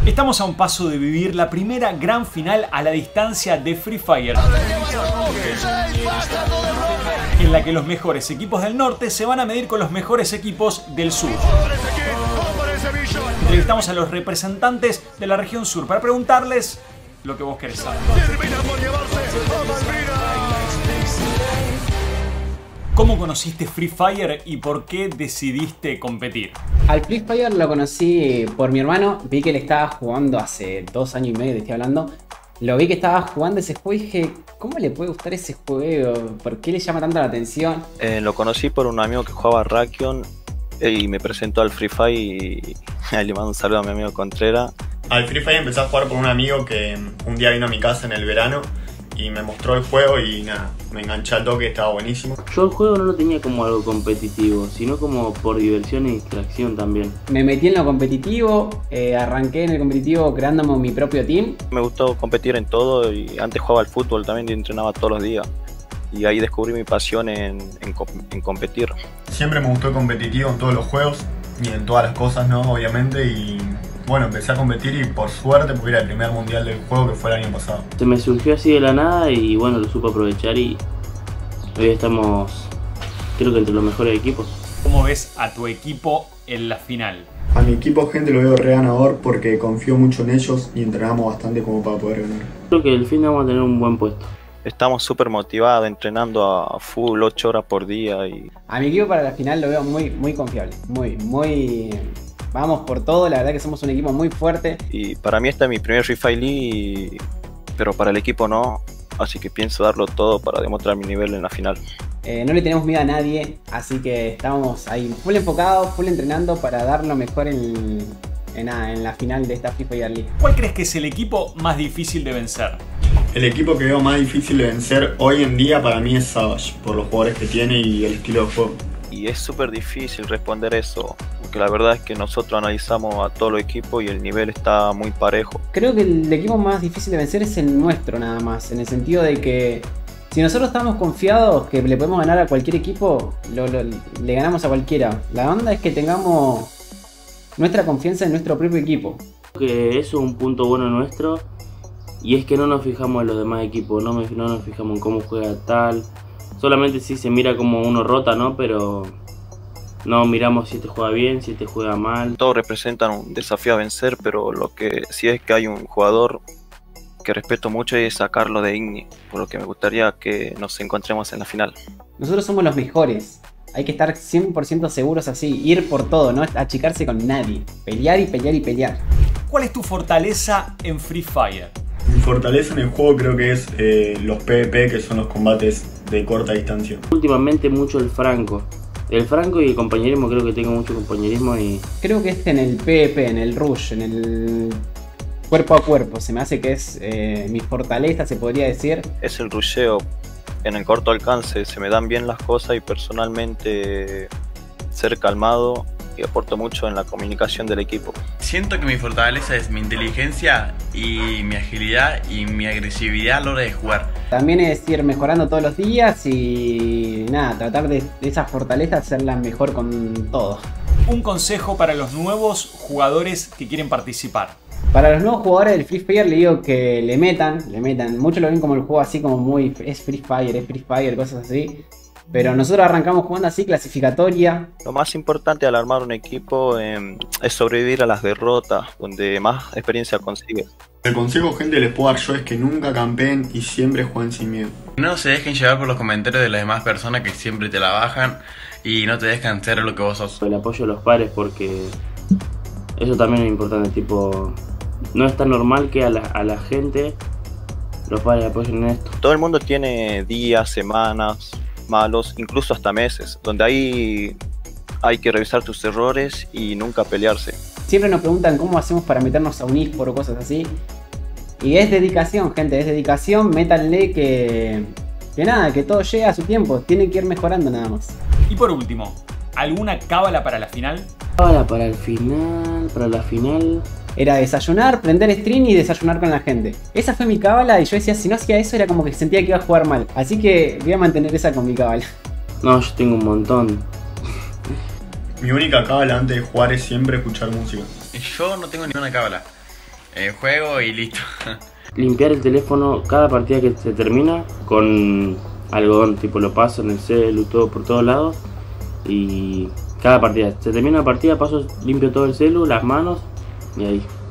Estamos a un paso de vivir la primera gran final a la distancia de Free Fire, en la que los mejores equipos del norte se van a medir con los mejores equipos del sur. Entrevistamos a los representantes de la región sur para preguntarles lo que vos querés saber. ¿Cómo conociste Free Fire y por qué decidiste competir? Al Free Fire lo conocí por mi hermano, vi que él estaba jugando hace 2 años y medio, te estoy hablando. Lo vi que estaba jugando ese juego y dije, ¿cómo le puede gustar ese juego? ¿Por qué le llama tanto la atención? Lo conocí por un amigo que jugaba Rakion y me presentó al Free Fire y le mando un saludo a mi amigo Contreras. Al Free Fire empecé a jugar por un amigo que un día vino a mi casa en el verano y me mostró el juego y nada, me enganché al toque, estaba buenísimo. Yo el juego no lo tenía como algo competitivo, sino como por diversión y distracción también. Me metí en lo competitivo, arranqué en el competitivo creándome mi propio team. Me gustó competir en todo y antes jugaba al fútbol también y entrenaba todos los días. Y ahí descubrí mi pasión en competir. Siempre me gustó el competitivo en todos los juegos y en todas las cosas, ¿no? Obviamente, y bueno, empecé a competir y por suerte porque era el primer mundial del juego que fue el año pasado. Se me surgió así de la nada y bueno, lo supe aprovechar y hoy estamos, creo que entre los mejores equipos. ¿Cómo ves a tu equipo en la final? A mi equipo, gente, lo veo re ganador porque confío mucho en ellos y entrenamos bastante como para poder ganar. Creo que el fin vamos a tener un buen puesto. Estamos súper motivados, entrenando a full 8 horas por día. A mi equipo para la final lo veo muy confiable, muy... Vamos por todo, la verdad que somos un equipo muy fuerte. Y para mí esta es mi primer Free Fire League, pero para el equipo no, así que pienso darlo todo para demostrar mi nivel en la final. No le tenemos miedo a nadie, así que estamos ahí full enfocados, full entrenando para dar lo mejor en la final de esta Free Fire League. ¿Cuál crees que es el equipo más difícil de vencer? El equipo que veo más difícil de vencer hoy en día para mí es Savage, por los jugadores que tiene y el estilo de juego. Y es súper difícil responder eso, porque la verdad es que nosotros analizamos a todo el equipo y el nivel está muy parejo. Creo que el equipo más difícil de vencer es el nuestro nada más, en el sentido de que si nosotros estamos confiados que le podemos ganar a cualquier equipo, le ganamos a cualquiera. La onda es que tengamos nuestra confianza en nuestro propio equipo. Creo que eso es un punto bueno nuestro y es que no nos fijamos en los demás equipos, no nos fijamos en cómo juega tal. Solamente sí se mira como uno rota, ¿no? Pero no miramos si este juega bien, si este juega mal. Todos representan un desafío a vencer, pero lo que sí es que hay un jugador que respeto mucho y es a Carlos de Igni, por lo que me gustaría que nos encontremos en la final. Nosotros somos los mejores. Hay que estar 100% seguros así, ir por todo, no achicarse con nadie. Pelear y pelear y pelear. ¿Cuál es tu fortaleza en Free Fire? Mi fortaleza en el juego creo que es los PvP, que son los combates de corta distancia. Últimamente mucho el franco. El franco y el compañerismo, creo que tengo mucho compañerismo y... Creo que en el PvP, en el rush, en el cuerpo a cuerpo, se me hace que es mi fortaleza, se podría decir. Es el rusheo. En el corto alcance se me dan bien las cosas y personalmente ser calmado y aporto mucho en la comunicación del equipo. Siento que mi fortaleza es mi inteligencia y mi agilidad y mi agresividad a la hora de jugar. También es ir mejorando todos los días y nada, tratar de esas fortalezas hacerlas mejor con todo. Un consejo para los nuevos jugadores que quieren participar. Para los nuevos jugadores del Free Fire le digo que le metan. Muchos lo ven como el juego así como muy... es Free Fire, cosas así. Pero nosotros arrancamos jugando así, clasificatoria. Lo más importante al armar un equipo es sobrevivir a las derrotas, donde más experiencia consigues. El consejo, gente, les puedo dar yo es que nunca campeen y siempre jueguen sin miedo. No se dejen llevar por los comentarios de las demás personas que siempre te la bajan y no te dejan ser lo que vos sos. El apoyo de los pares, porque eso también es importante, tipo... No es tan normal que a la gente los padres apoyen en esto. Todo el mundo tiene días, semanas malos, incluso hasta meses, donde hay que revisar tus errores y nunca pelearse. Siempre nos preguntan cómo hacemos para meternos a un eSport o cosas así. Y es dedicación, gente, es dedicación. Métanle que nada, que todo llega a su tiempo. Tienen que ir mejorando nada más. Y por último, ¿alguna cábala para la final? Cábala para la final... Era desayunar, prender stream y desayunar con la gente. Esa fue mi cábala y yo decía, si no hacía eso era como que sentía que iba a jugar mal. Así que voy a mantener esa con mi cábala. No, yo tengo un montón. Mi única cábala antes de jugar es siempre escuchar música. Yo no tengo ninguna cábala. juego y listo. Limpiar el teléfono cada partida que se termina con algodón, tipo lo paso en el celu, todo por todos lados. Y cada partida, se termina la partida, paso, limpio todo el celu, las manos y ahí.